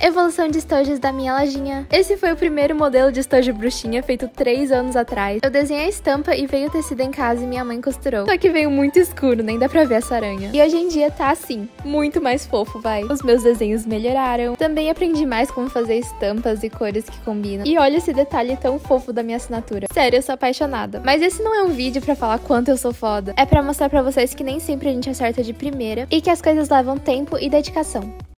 evolução de estojos da minha lojinha. Esse foi o primeiro modelo de estojo bruxinha feito 3 anos atrás. Eu desenhei a estampa e veio o tecido em casa e minha mãe costurou. Só que veio muito escuro, nem dá pra ver essa aranha. E hoje em dia tá assim, muito mais fofo, vai. Os meus desenhos melhoraram. Também aprendi mais como fazer estampas e cores que combinam. E olha esse detalhe tão fofo da minha assinatura. Sério, eu sou apaixonada. Mas esse não é um vídeo pra falar quanto eu sou foda. É pra mostrar pra vocês que nem sempre a gente acerta de primeira e que as coisas levam tempo e dedicação.